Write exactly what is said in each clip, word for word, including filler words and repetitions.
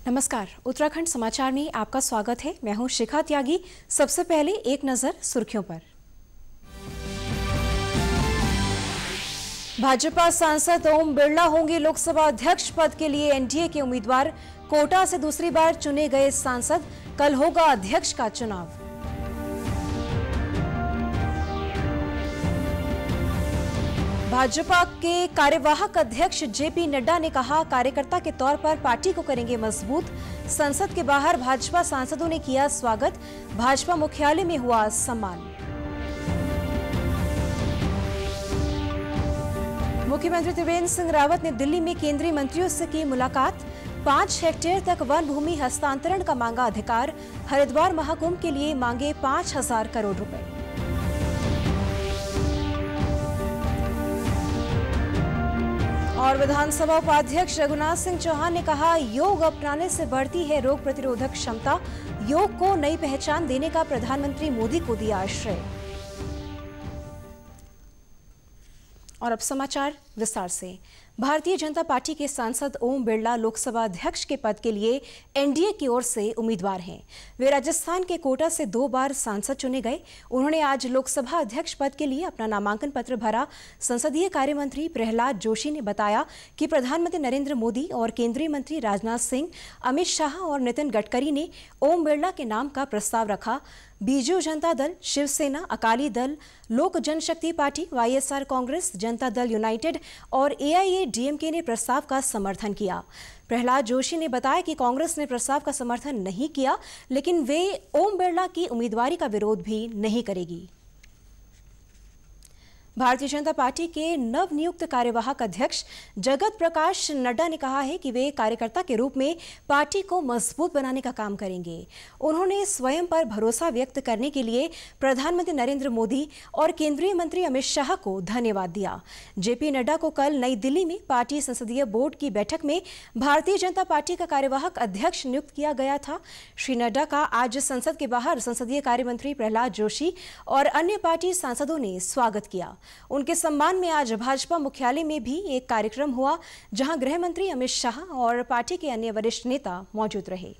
नमस्कार, उत्तराखंड समाचार में आपका स्वागत है। मैं हूं शिखा त्यागी। सबसे पहले एक नजर सुर्खियों पर। भाजपा सांसद ओम बिरला होंगे लोकसभा अध्यक्ष पद के लिए एनडीए के उम्मीदवार। कोटा से दूसरी बार चुने गए सांसद, कल होगा अध्यक्ष का चुनाव। भाजपा के कार्यवाहक अध्यक्ष जेपी नड्डा ने कहा, कार्यकर्ता के तौर पर पार्टी को करेंगे मजबूत। संसद के बाहर भाजपा सांसदों ने किया स्वागत। भाजपा मुख्यालय में हुआ सम्मान। मुख्यमंत्री त्रिवेंद्र सिंह रावत ने दिल्ली में केंद्रीय मंत्रियों से की मुलाकात। पांच हेक्टेयर तक वन भूमि हस्तांतरण का मांगा अधिकार। हरिद्वार महाकुंभ के लिए मांगे पांच हजार करोड़ रुपए। और विधानसभा उपाध्यक्ष रघुनाथ सिंह चौहान ने कहा, योग अपनाने से बढ़ती है रोग प्रतिरोधक क्षमता। योग को नई पहचान देने का प्रधानमंत्री मोदी को दिया श्रेय। और अब समाचार विस्तार से। भारतीय जनता पार्टी के सांसद ओम बिरला लोकसभा अध्यक्ष के पद के लिए एनडीए की ओर से उम्मीदवार हैं। वे राजस्थान के कोटा से दो बार सांसद चुने गए। उन्होंने आज लोकसभा अध्यक्ष पद के लिए अपना नामांकन पत्र भरा। संसदीय कार्य मंत्री प्रहलाद जोशी ने बताया कि प्रधानमंत्री नरेंद्र मोदी और केंद्रीय मंत्री राजनाथ सिंह, अमित शाह और नितिन गडकरी ने ओम बिरला के नाम का प्रस्ताव रखा। बीजू जनता दल, शिवसेना, अकाली दल, लोक जनशक्ति party, YSR Congress, Janata Dal United और एआईएडीएमके ने प्रस्ताव का समर्थन किया। प्रहलाद जोशी ने बताया कि कांग्रेस ने प्रस्ताव का समर्थन नहीं किया, लेकिन वे ओम बिरला की उम्मीदवारी का विरोध भी नहीं करेगी। भारतीय जनता पार्टी के नवनियुक्त कार्यवाहक अध्यक्ष जगत प्रकाश नड्डा ने कहा है कि वे कार्यकर्ता के रूप में पार्टी को मजबूत बनाने का काम करेंगे। उन्होंने स्वयं पर भरोसा व्यक्त करने के लिए प्रधानमंत्री नरेंद्र मोदी और केंद्रीय मंत्री अमित शाह को धन्यवाद दिया। जेपी नड्डा को कल नई दिल्ली में पार्टी संसदीय बोर्ड की बैठक में भारतीय जनता पार्टी का कार्यवाहक अध्यक्ष नियुक्त किया गया था। श्री नड्डा का आज संसद के बाहर संसदीय कार्य मंत्री प्रहलाद जोशी और अन्य पार्टी सांसदों ने स्वागत किया। उनके सम्मान में आज भाजपा मुख्यालय में भी एक कार्यक्रम हुआ, जहां गृह मंत्री अमित शाह और पार्टी के अन्य वरिष्ठ नेता मौजूद रहे।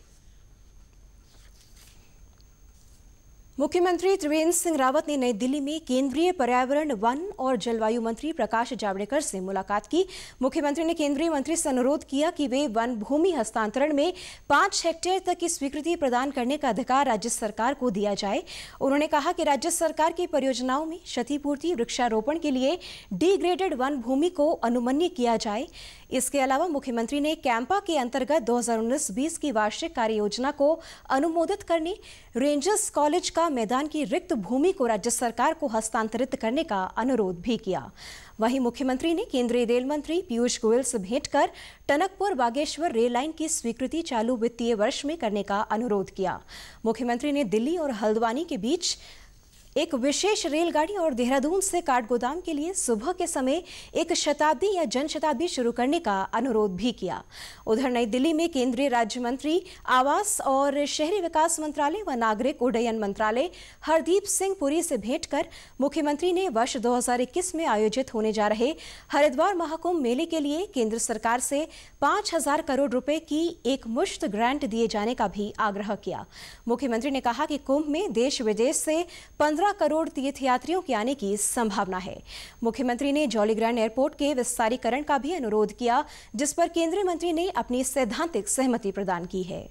मुख्यमंत्री त्रिवेंद्र सिंह रावत ने नई दिल्ली में केंद्रीय पर्यावरण, वन और जलवायु मंत्री प्रकाश जावड़ेकर से मुलाकात की। मुख्यमंत्री ने केंद्रीय मंत्री से अनुरोध किया कि वे वन भूमि हस्तांतरण में पांच हेक्टेयर तक की स्वीकृति प्रदान करने का अधिकार राज्य सरकार को दिया जाए। उन्होंने कहा कि राज्य सरकार की परियोजनाओं में क्षतिपूर्ति, वृक्षारोपण के लिए डिग्रेडेड वन भूमि को अनुमन्य किया जाए। इसके अलावा मुख्यमंत्री ने कैंपा के अंतर्गत दो हज़ार उन्नीस बीस की वार्षिक कार्य योजना को अनुमोदित करने, रेंजर्स कॉलेज का मैदान की रिक्त भूमि को राज्य सरकार को हस्तांतरित करने का अनुरोध भी किया। वहीं मुख्यमंत्री ने केंद्रीय रेल मंत्री पीयूष गोयल से भेंट कर टनकपुर बागेश्वर रेल लाइन की स्वीकृति चालू वित्तीय वर्ष में करने का अनुरोध किया। मुख्यमंत्री ने दिल्ली और हल्द्वानी के बीच एक विशेष रेलगाड़ी और देहरादून से काठगोदाम के लिए सुबह के समय एक शताब्दी या जन शताब्दी शुरू करने का अनुरोध भी किया। उधर नई दिल्ली में केंद्रीय राज्य मंत्री आवास और शहरी विकास मंत्रालय व नागरिक उड्डयन मंत्रालय हरदीप सिंह पुरी से भेंट कर मुख्यमंत्री ने वर्ष दो हज़ार इक्कीस में आयोजित होने जा रहे हरिद्वार महाकुंभ मेले के लिए केंद्र सरकार से पांच हजार करोड़ रुपए की एक मुश्त ग्रांट दिए जाने का भी आग्रह किया। मुख्यमंत्री ने कहा कि कुंभ में देश विदेश से पंद्रह करोड़ तीर्थयात्रियों के आने की संभावना है। मुख्यमंत्री ने जौलीग्रांट एयरपोर्ट के विस्तारीकरण का भी अनुरोध किया, जिस पर केंद्रीय मंत्री ने अपनी सैद्धांतिक सहमति प्रदान की है।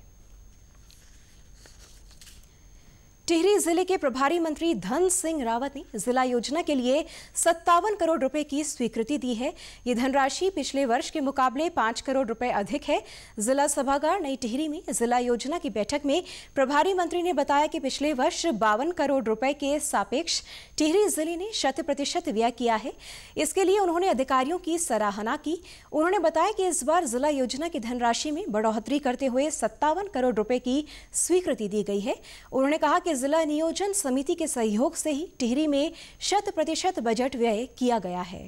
टिहरी जिले के प्रभारी मंत्री धन सिंह रावत ने जिला योजना के लिए सत्तावन करोड़ रुपए की स्वीकृति दी है। ये धनराशि पिछले वर्ष के मुकाबले पांच करोड़ रुपए अधिक है। जिला सभागार नई टिहरी में जिला योजना की बैठक में प्रभारी मंत्री ने बताया कि पिछले वर्ष बावन करोड़ रुपए के सापेक्ष टिहरी जिले ने शत प्रतिशत व्यय किया है। इसके लिए उन्होंने अधिकारियों की सराहना की। उन्होंने बताया कि इस बार जिला योजना की धनराशि में बढ़ोतरी करते हुए सत्तावन करोड़ रुपए की स्वीकृति दी गई है। उन्होंने कहा कि जिला नियोजन समिति के सहयोग से ही टिहरी में शत प्रतिशत बजट व्यय किया गया है।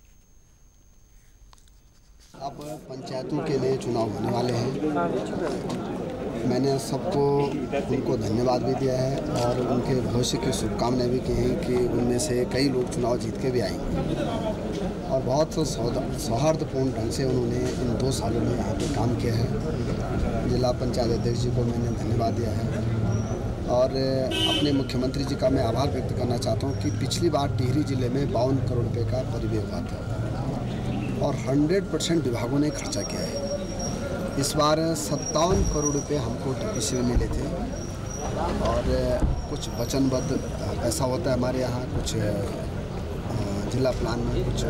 अब पंचायतों के लिए चुनाव होने वाले हैं। मैंने सबको उनको धन्यवाद भी दिया है और उनके भविष्य की शुभकामनाएं भी की हैं कि उनमें से कई लोग चुनाव जीत के भी आएंगे और बहुत सौहार्दपूर्ण ढंग से उन्होंने इन दो सालों में यहाँ पे काम किया है। जिला पंचायत अध्यक्ष जी को मैंने धन्यवाद दिया है और अपने मुख्यमंत्री जी का मैं आभार व्यक्त करना चाहता हूँ कि पिछली बार टिहरी जिले में बावन करोड़ रुपए का परिव्यय हुआ था और सौ परसेंट विभागों ने खर्चा किया है। इस बार सत्तावन करोड़ रुपए हमको टीपीसी में मिले थे और कुछ वचनबद्ध पैसा होता है हमारे यहाँ, कुछ जिला प्लान में कुछ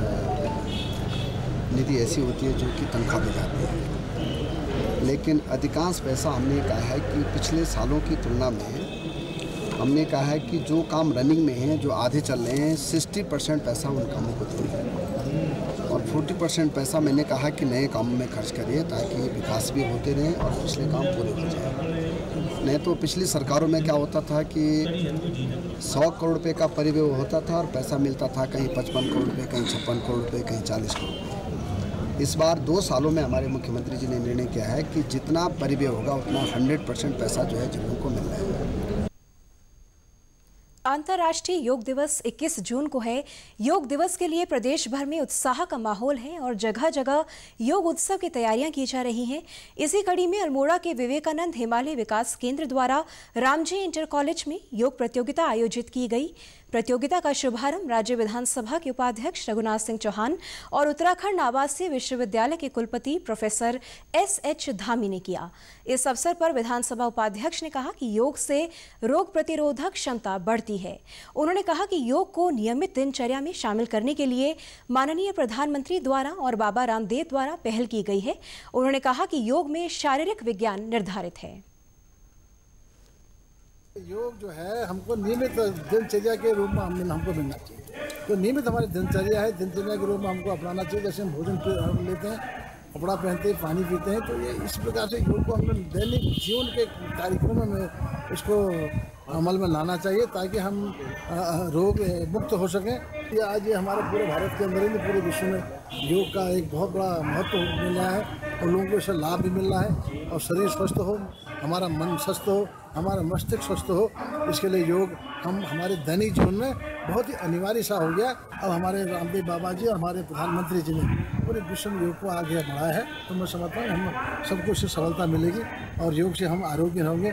निधि ऐसी होती है जो कि तनख्वाह में जाती है, लेकिन अधिकांश पैसा हमने कहा है कि पिछले सालों की तुलना में हमने कहा है कि जो काम रनिंग में हैं, जो आधे चल रहे हैं, साठ परसेंट पैसा उन कामों को दें और चालीस परसेंट पैसा मैंने कहा कि नए कामों में खर्च करिए ताकि विकास भी होते रहें और पिछले काम पूरे हो जाए। नहीं तो पिछली सरकारों में क्या होता था कि सौ करोड़ रुपए का परिव्यय होता था और पैसा मिलता था कहीं पचपन करोड़ रुपए, कहीं छप्पन करोड़ रुपए, कहीं चालीस करोड़ रुपए। इस बार दो सालों में हमारे मुख्यमंत्री जी ने निर्णय किया है कि जितना परिव्यय होगा उतना सौ परसेंट पैसा जो है जिलों को मिल रहा है। अंतर्राष्ट्रीय योग दिवस इक्कीस जून को है। योग दिवस के लिए प्रदेश भर में उत्साह का माहौल है और जगह जगह योग उत्सव की तैयारियां की जा रही हैं। इसी कड़ी में अल्मोड़ा के विवेकानंद हिमालय विकास केंद्र द्वारा रामजी इंटर कॉलेज में योग प्रतियोगिता आयोजित की गई। प्रतियोगिता का शुभारंभ राज्य विधानसभा के उपाध्यक्ष रघुनाथ सिंह चौहान और उत्तराखंड आवासीय विश्वविद्यालय के कुलपति प्रोफेसर एस एच धामी ने किया। इस अवसर पर विधानसभा उपाध्यक्ष ने कहा कि योग से रोग प्रतिरोधक क्षमता बढ़ती है। उन्होंने कहा कि योग को नियमित दिनचर्या में शामिल करने के लिए माननीय प्रधानमंत्री द्वारा और बाबा रामदेव द्वारा पहल की गई है। उन्होंने कहा कि योग में शारीरिक विज्ञान निर्धारित है। योग जो है हमको नियमित दिनचर्या के रूप में हम हमको मिलना चाहिए। तो नियमित हमारी दिनचर्या है, दिनचर्या के रूप में हमको अपनाना चाहिए। जैसे हम भोजन लेते हैं, कपड़ा पहनते हैं, पानी पीते हैं, तो ये इस प्रकार से योग को हमने दैनिक जीवन के कार्यक्रमों में उसको अमल में लाना चाहिए ताकि हम रोग मुक्त हो सकें। ये आज ये हमारे पूरे भारत के अंदर ही पूरे विश्व में योग का एक बहुत बड़ा महत्व मिल रहा है और लोगों को इससे लाभ भी मिल रहा है और शरीर स्वस्थ हो, हमारा मन स्वस्थ हो, हमारा मस्तिष्क स्वस्थ हो, इसके लिए योग हम हमारे दैनिक जीवन में बहुत ही अनिवार्य सा हो गया। अब हमारे रामदेव बाबा जी और हमारे प्रधानमंत्री जी ने पूरे विश्व में योग को आगे बढ़ाया है, तो मैं समझता हूँ हम सबको इससे सफलता मिलेगी और योग से हम आरोग्य होंगे।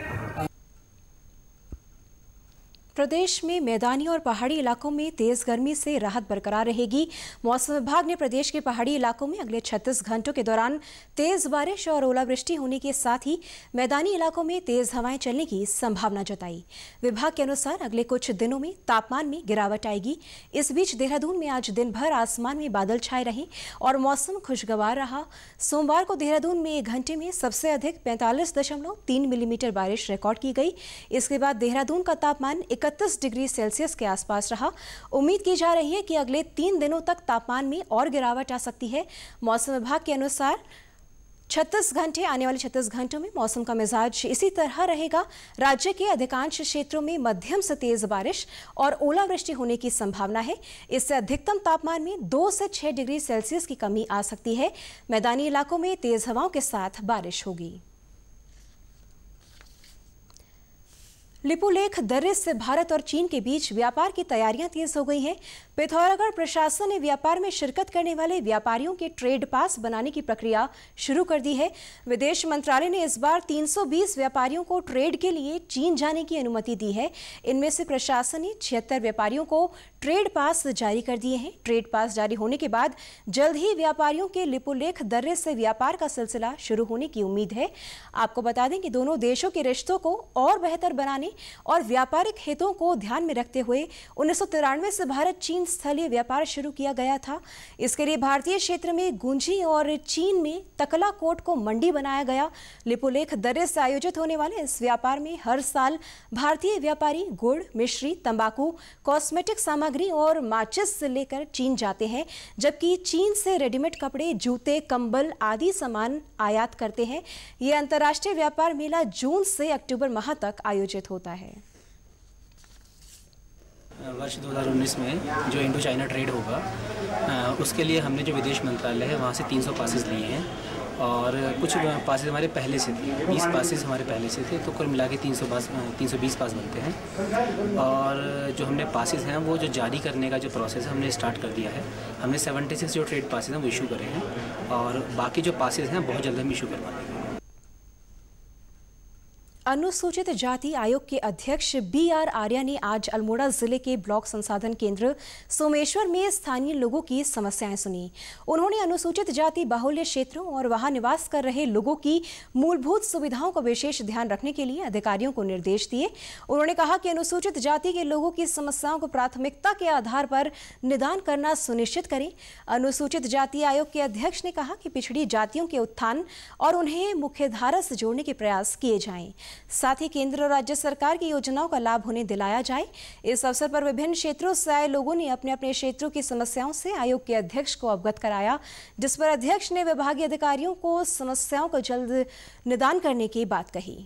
प्रदेश में मैदानी और पहाड़ी इलाकों में तेज गर्मी से राहत बरकरार रहेगी। मौसम विभाग ने प्रदेश के पहाड़ी इलाकों में अगले छत्तीस घंटों के दौरान तेज बारिश और ओलावृष्टि होने के साथ ही मैदानी इलाकों में तेज हवाएं चलने की संभावना जताई। विभाग के अनुसार अगले कुछ दिनों में तापमान में गिरावट आएगी। इस बीच देहरादून में आज दिन भर आसमान में बादल छाए रहे और मौसम खुशगवार रहा। सोमवार को देहरादून में एक घंटे में सबसे अधिक पैंतालीस दशमलव तीन मिलीमीटर बारिश रिकॉर्ड की गई। इसके बाद देहरादून का तापमान इकतीस डिग्री सेल्सियस के आसपास रहा। उम्मीद की जा रही है कि अगले तीन दिनों तक तापमान में और गिरावट आ सकती है। मौसम विभाग के अनुसार छत्तीस घंटे आने वाले छत्तीस घंटों में मौसम का मिजाज इसी तरह रहेगा। राज्य के अधिकांश क्षेत्रों में मध्यम से तेज बारिश और ओलावृष्टि होने की संभावना है। इससे अधिकतम तापमान में दो से छह डिग्री सेल्सियस की कमी आ सकती है। मैदानी इलाकों में तेज हवाओं के साथ बारिश होगी। लिपुलेख दर्रे से भारत और चीन के बीच व्यापार की तैयारियां तेज हो गई हैं। पिथौरागढ़ प्रशासन ने व्यापार में शिरकत करने वाले व्यापारियों के ट्रेड पास बनाने की प्रक्रिया शुरू कर दी है। विदेश मंत्रालय ने इस बार तीन सौ बीस व्यापारियों को ट्रेड के लिए चीन जाने की अनुमति दी है। इनमें से प्रशासन ने छिहत्तर व्यापारियों को ट्रेड पास जारी कर दिए हैं। ट्रेड पास जारी होने के बाद जल्द ही व्यापारियों के लिपुलेख दर्रे से व्यापार का सिलसिला शुरू होने की उम्मीद है। आपको बता दें कि दोनों देशों के रिश्तों को और बेहतर बनाने और व्यापारिक हितों को ध्यान में रखते हुए उन्नीस सौ तिरानवे से भारत चीन स्थलीय व्यापार शुरू किया गया था। इसके लिए भारतीय क्षेत्र में गुंजी और चीन में तकलाकोट को मंडी बनाया गया। लिपुलेख दर्रे से आयोजित होने वाले इस व्यापार में हर साल भारतीय व्यापारी गुड़, मिश्री, तंबाकू, कॉस्मेटिक सामग्री और माचिस से लेकर चीन जाते हैं, जबकि चीन से रेडीमेड कपड़े, जूते, कंबल आदि सामान आयात करते हैं। ये अंतर्राष्ट्रीय व्यापार मेला जून से अक्टूबर माह तक आयोजित होता है। वर्ष दो हज़ार उन्नीस में जो इंडो चाइना ट्रेड होगा उसके लिए हमने जो विदेश मंत्रालय है वहाँ से तीन सौ पासेस लिए हैं और कुछ पासेस हमारे पहले से थे, बीस पासेस हमारे पहले से थे, तो कुल मिला के तीन सौ पास तीन सौ बीस पास बनते हैं। और जो हमने पासेस हैं वो जो जारी करने का जो प्रोसेस है हमने स्टार्ट कर दिया है। हमने छिहत्तर जो ट्रेड पासेस हैं वो इशू करे हैं और बाकी जो पासेस हैं बहुत जल्द हम इशू करवा देंगे। अनुसूचित जाति आयोग के अध्यक्ष बी आर आर्या ने आज अल्मोड़ा जिले के ब्लॉक संसाधन केंद्र सोमेश्वर में स्थानीय लोगों की समस्याएं सुनी। उन्होंने अनुसूचित जाति बाहुल्य क्षेत्रों और वहां निवास कर रहे लोगों की मूलभूत सुविधाओं का विशेष ध्यान रखने के लिए अधिकारियों को निर्देश दिए। उन्होंने कहा कि अनुसूचित जाति के लोगों की समस्याओं को प्राथमिकता के आधार पर निदान करना सुनिश्चित करें। अनुसूचित जाति आयोग के अध्यक्ष ने कहा कि पिछड़ी जातियों के उत्थान और उन्हें मुख्यधारा से जोड़ने के प्रयास किए जाएं। साथ ही केंद्र और राज्य सरकार की योजनाओं का लाभ उन्हें दिलाया जाए। इस अवसर पर विभिन्न क्षेत्रों से आए लोगों ने अपने अपने क्षेत्रों की समस्याओं से आयोग के अध्यक्ष को अवगत कराया, जिस पर अध्यक्ष ने विभागीय अधिकारियों को समस्याओं को जल्द निदान करने की बात कही।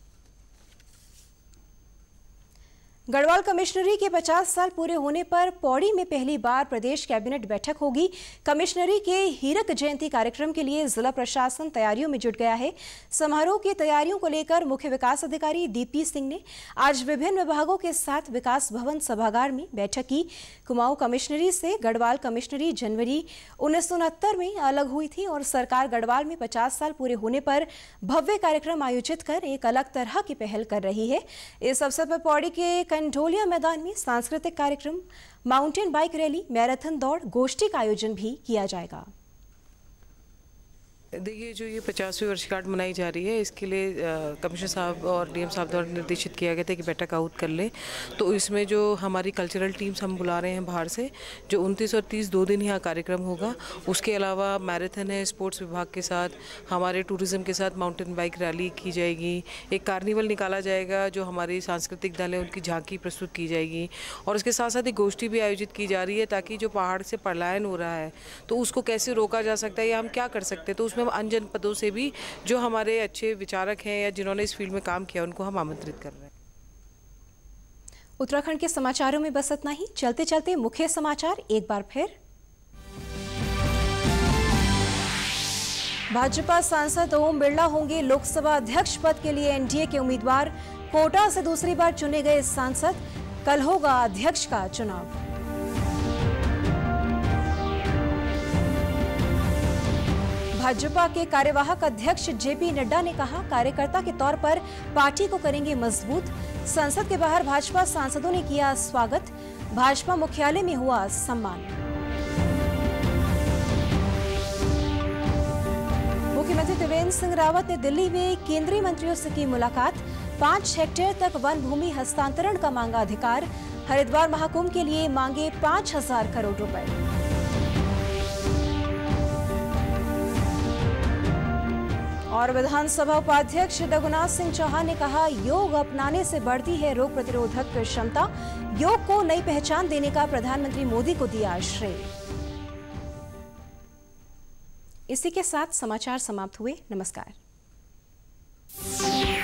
गढ़वाल कमिश्नरी के पचास साल पूरे होने पर पौड़ी में पहली बार प्रदेश कैबिनेट बैठक होगी। कमिश्नरी के हीरक जयंती कार्यक्रम के लिए जिला प्रशासन तैयारियों में जुट गया है। समारोह की तैयारियों को लेकर मुख्य विकास अधिकारी दीपी सिंह ने आज विभिन्न विभागों के साथ विकास भवन सभागार में बैठक की। कुमाऊं कमिश्नरी से गढ़वाल कमिश्नरी जनवरी उन्नीस सौ उनहत्तर में अलग हुई थी और सरकार गढ़वाल में पचास साल पूरे होने पर भव्य कार्यक्रम आयोजित कर एक अलग तरह की पहल कर रही है। इस अवसर पर पौड़ी के कंडोलिया मैदान में सांस्कृतिक कार्यक्रम, माउंटेन बाइक रैली, मैराथन दौड़, गोष्ठी का आयोजन भी किया जाएगा। देखिए, जो ये पचासवीं वर्षगांठ मनाई जा रही है, इसके लिए कमिश्नर साहब और डीएम साहब द्वारा निर्देशित किया गया था कि बैठक आउट कर लें। तो इसमें जो हमारी कल्चरल टीम्स हम बुला रहे हैं बाहर से, जो उनतीस और तीस दो दिन यहाँ कार्यक्रम होगा। उसके अलावा मैराथन है, स्पोर्ट्स विभाग के साथ, हमारे टूरिज्म के साथ माउंटेन बाइक रैली की जाएगी, एक कार्निवल निकाला जाएगा, जो हमारी सांस्कृतिक दल है उनकी झांकी प्रस्तुत की जाएगी, और इसके साथ साथ एक गोष्ठी भी आयोजित की जा रही है ताकि जो पहाड़ से पलायन हो रहा है तो उसको कैसे रोका जा सकता है या हम क्या कर सकते हैं। तो उसमें अन्य जनपदों से भी जो हमारे अच्छे विचारक हैं या जिन्होंने इस फील्ड में काम किया उनको हम आमंत्रित कर रहे हैं। उत्तराखंड के समाचारों में बस इतना ही। चलते चलते मुख्य समाचार एक बार फिर। भाजपा सांसद ओम बिरला होंगे लोकसभा अध्यक्ष पद के लिए एनडीए के उम्मीदवार। कोटा से दूसरी बार चुने गए सांसद, कल होगा अध्यक्ष का चुनाव। भाजपा के कार्यवाहक अध्यक्ष जेपी नड्डा ने कहा, कार्यकर्ता के तौर पर पार्टी को करेंगे मजबूत। संसद के बाहर भाजपा सांसदों ने किया स्वागत। भाजपा मुख्यालय में हुआ सम्मान। मुख्यमंत्री त्रिवेंद्र सिंह रावत ने दिल्ली में केंद्रीय मंत्रियों से की मुलाकात। पांच हेक्टेयर तक वन भूमि हस्तांतरण का मांगा अधिकार। हरिद्वार महाकुंभ के लिए मांगे पांच हजार करोड़ रुपए। और विधानसभा उपाध्यक्ष रघुनाथ सिंह चौहान ने कहा, योग अपनाने से बढ़ती है रोग प्रतिरोधक क्षमता। योग को नई पहचान देने का प्रधानमंत्री मोदी को दिया श्रेय। इसी के साथ समाचार समाप्त हुए। नमस्कार।